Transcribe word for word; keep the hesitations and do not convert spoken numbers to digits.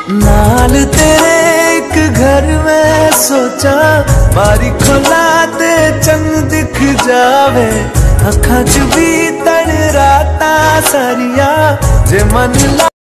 नाल तेरे एक घर में सोचा, बारी खोला ते चंद दिख जावे, अखा च भी तड़ राता सारिया जे मन ला